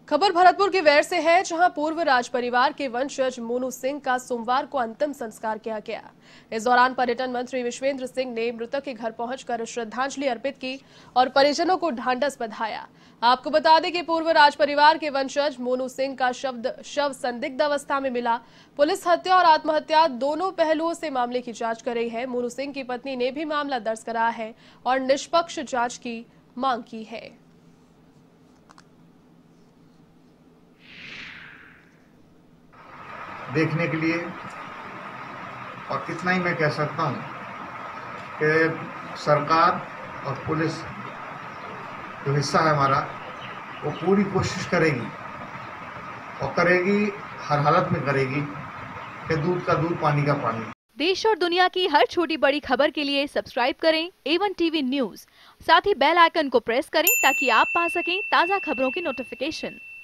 खबर भरतपुर के वैर से है, जहां पूर्व राज परिवार के वंशज मोनू सिंह का सोमवार को अंतिम संस्कार किया गया। इस दौरान पर्यटन मंत्री विश्वेंद्र सिंह ने मृतक के घर पहुंचकर श्रद्धांजलि अर्पित की और परिजनों को ढांढस बंधाया। आपको बता दें कि पूर्व राज परिवार के वंशज मोनू सिंह का शव संदिग्ध अवस्था में मिला। पुलिस हत्या और आत्महत्या दोनों पहलुओं से मामले की जांच कर रही है। मोनू सिंह की पत्नी ने भी मामला दर्ज कराया है और निष्पक्ष जांच की मांग की है। देखने के लिए, और कितना ही मैं कह सकता हूँ कि सरकार और पुलिस जो हिस्सा है हमारा, वो पूरी कोशिश करेगी और करेगी, हर हालत में करेगी कि दूध का दूध, पानी का पानी। देश और दुनिया की हर छोटी बड़ी खबर के लिए सब्सक्राइब करें A1 टीवी न्यूज़। साथ ही बेल आइकन को प्रेस करें ताकि आप पा सकें ताज़ा खबरों की नोटिफिकेशन।